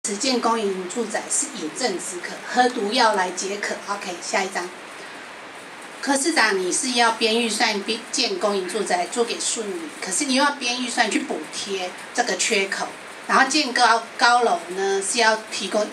此建公营住宅是饮鸩止渴，喝毒药来解渴。OK， 下一张。柯市长，你是要编预算建公营住宅租给庶民，可是你又要编预算去补贴这个缺口，然后建高楼呢是要提供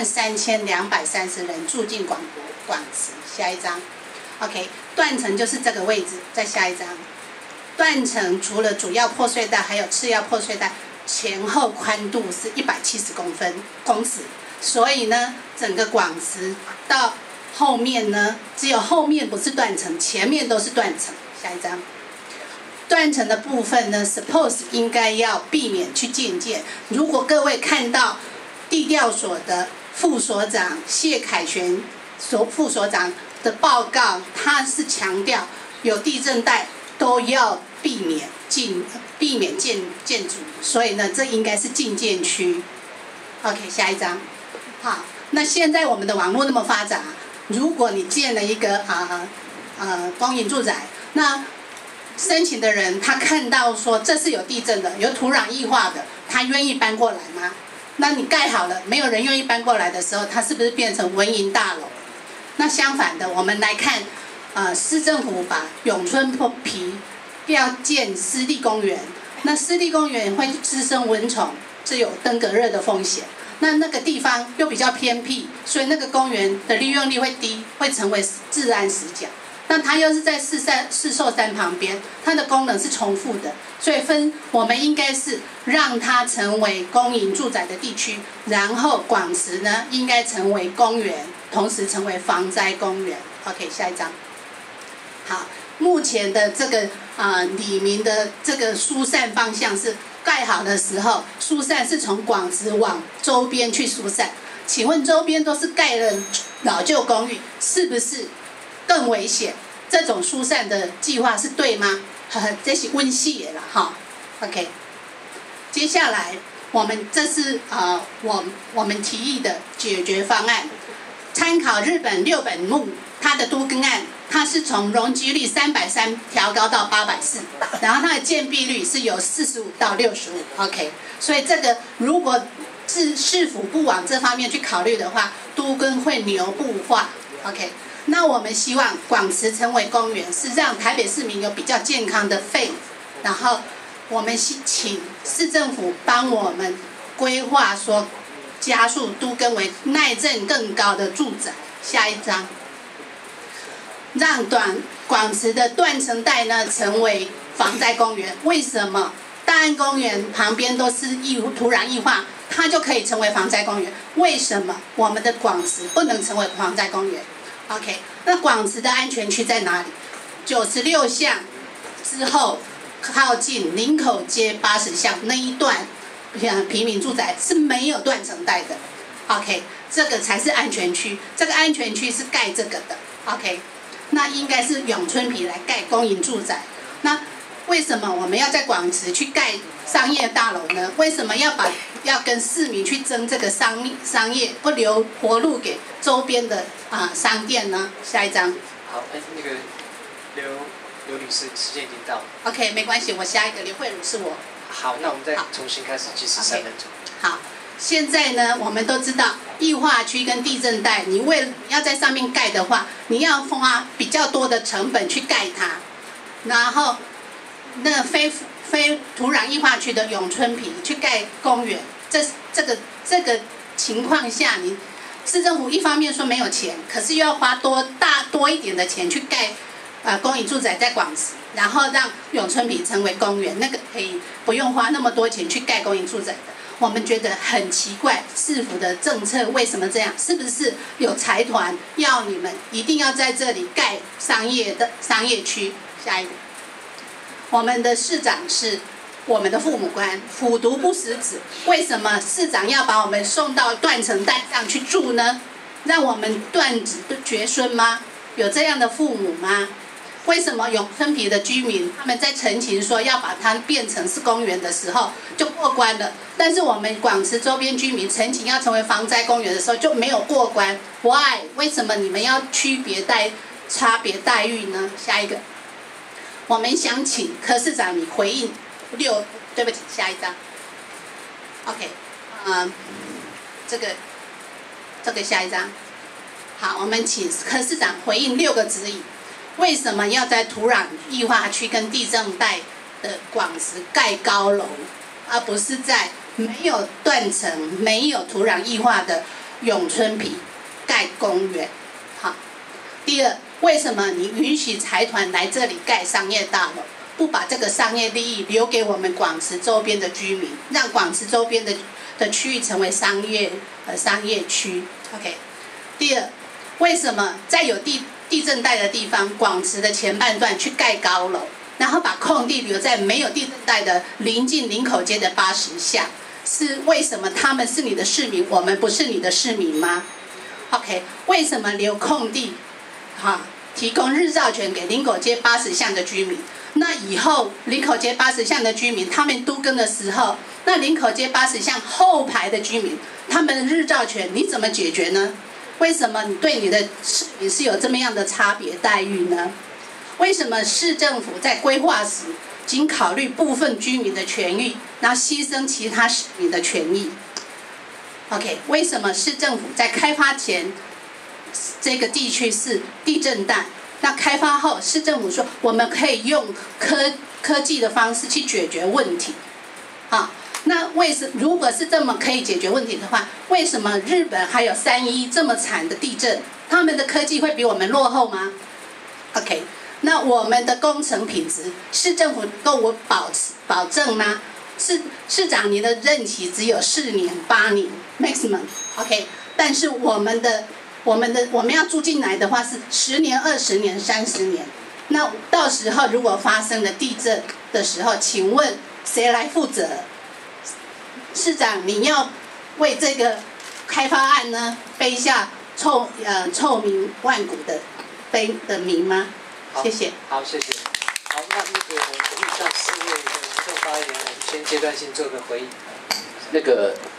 13230人住进广池。下一张。OK， 断层就是这个位置，再下一张。断层除了主要破碎带，还有次要破碎带。前后宽度是170公尺，所以呢，整个广池到后面呢，只有后面不是断层，前面都是断层。下一张，断层的部分呢 ，suppose 应该要避免去建。如果各位看到地调所的副所长谢凯旋副所长的报告，他是强调有地震带都要避免建筑，所以呢，这应该是禁建区。OK， 下一张。好，那现在我们的网络那么发达，如果你建了一个公营住宅，那申请的人他看到说这是有地震的，有土壤异化的，他愿意搬过来吗？那你盖好了，没有人愿意搬过来的时候，它是不是变成文营大楼？那相反的，我们来看，市政府把永春皮要建湿地公园，那湿地公园会滋生蚊虫，这有登革热的风险。那个地方又比较偏僻，所以那个公园的利用率会低，会成为治安死角。那它又是在四兽山旁边，它的功能是重复的，所以我们应该是让它成为公营住宅的地区，然后广池呢应该成为公园，同时成为防灾公园。OK， 下一张。好。目前的这个里民的这个疏散方向是盖好的时候，疏散是从广池往周边去疏散。请问周边都是盖了老旧公寓，是不是更危险？这种疏散的计划是对吗？这是温系的啦哈。OK， 接下来这是我们提议的解决方案，参考日本六本木它的都更案。它是从容积率330调高到840，然后它的建蔽率是由45到65。OK， 所以这个如果市府不往这方面去考虑的话，都更会牛步化。OK， 那我们希望广池成为公园，是让台北市民有比较健康的肺，然后我们请市政府帮我们规划说，加速都更为耐震更高的住宅。下一章。让广池的断层带呢成为防灾公园。为什么大安公园旁边都是土壤异化，它就可以成为防灾公园？为什么我们的广池不能成为防灾公园 ？OK， 那广池的安全区在哪里？96巷之后靠近林口街80巷那一段平民住宅是没有断层带的。OK， 这个才是安全区，这个安全区是盖这个的。OK。那应该是永春皮来盖公营住宅。那为什么我们要在广池去盖商业大楼呢？为什么要跟市民去争这个商业，不留活路给周边的商店呢？下一张。 好，那个刘女士，时间已经到了。 OK， 没关系，我下一个刘慧茹是我。 好，那我们再重新开始计时3分钟。 好。现在呢，我们都知道异化区跟地震带，你要在上面盖的话，你要花比较多的成本去盖它。然后，那非土壤异化区的永春皮去盖公园，这个情况下，你市政府一方面说没有钱，可是又要花多一点的钱去盖公营住宅在广池，然后让永春皮成为公园，那个可以不用花那么多钱去盖公营住宅的。我们觉得很奇怪，市府的政策为什么这样？是不是有财团要你们一定要在这里盖商业区？下一个，我们的市长是我们的父母官，虎毒不食子。为什么市长要把我们送到断层带上去住呢？让我们断子绝孙吗？有这样的父母吗？为什么永春皮的居民他们在陈情说要把它变成是公园的时候就过关了，但是我们广池周边居民陈情要成为防灾公园的时候就没有过关 ？Why？ 为什么你们要差别待遇呢？下一个，我们想请柯市长你回应对不起，下一张。OK， 这个下一张。好，我们请柯市长回应6个指引。为什么要在土壤液化区跟地震带的广石盖高楼，而不是在没有断层、没有土壤液化的永春皮盖公园？好，第二，为什么你允许财团来这里盖商业大楼，不把这个商业利益留给我们广池周边的居民，让广池周边的区域成为商业区 ？OK。第二，为什么在有地震带的地方，广池的前半段去盖高楼，然后把空地留在没有地震带的临近林口街的80巷？是为什么他们是你的市民，我们不是你的市民吗 ？OK， 为什么留空地，提供日照权给林口街80巷的居民？那以后林口街80巷的居民，他们都更的时候，那林口街80巷后排的居民，他们的日照权你怎么解决呢？为什么你对你的市民是有这么样的差别待遇呢？为什么市政府在规划时仅考虑部分居民的权益，然后牺牲其他市民的权益 ？OK， 为什么市政府在开发前这个地区是地震带，那开发后市政府说我们可以用科技的方式去解决问题？那如果是这么可以解决问题的话，为什么日本还有3.1这么惨的地震，他们的科技会比我们落后吗 ？OK， 那我们的工程品质，市政府能够保证吗？市长你的任期只有4年、8年 maximum，OK， 但是我们要住进来的话是10年、20年、30年，那到时候如果发生了地震的时候，请问谁来负责？市长，你要为这个开发案呢背下臭名万古的名吗？谢谢。 好，谢谢。好，那以上4位的民众发言，我们先阶段性做个回应。